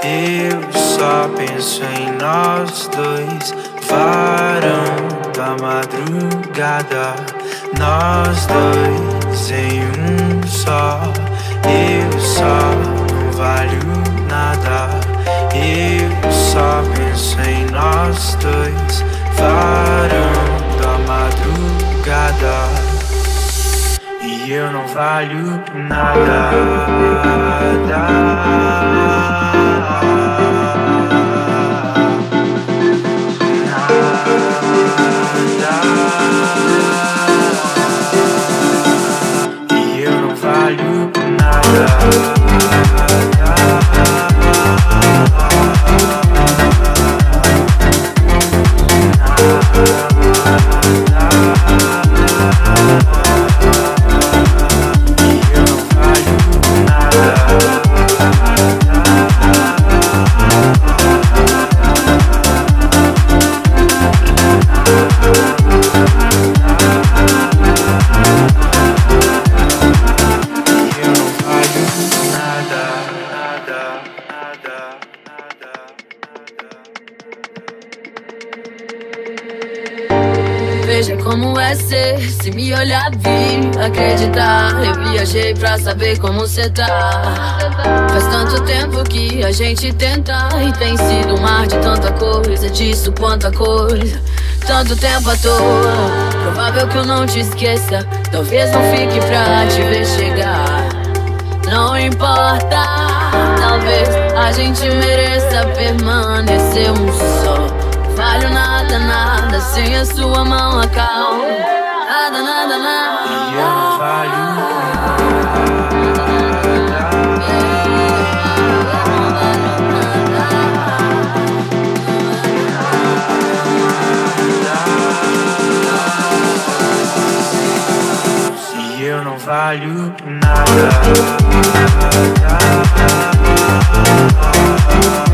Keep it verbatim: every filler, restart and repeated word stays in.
Eu só penso em nós dois. Varão da madrugada, nós dois em um só. Eu só não valho nada. Eu só penso em nós dois. Varão da madrugada, e eu não valho nada. E eu não valho nada. Veja como é ser, se me olhar vi, acreditar. Eu viajei pra saber como cê tá. Faz tanto tempo que a gente tenta, e tem sido um mar de tanta coisa, disso quanta coisa, tanto tempo à toa. Provável que eu não te esqueça, talvez não fique pra te ver chegar. Não importa, talvez a gente mereça permanecer um só. Valho nada, nada, sem a sua mão acalma. Nada, nada, nada. E eu não valho nada. E eu não valho nada.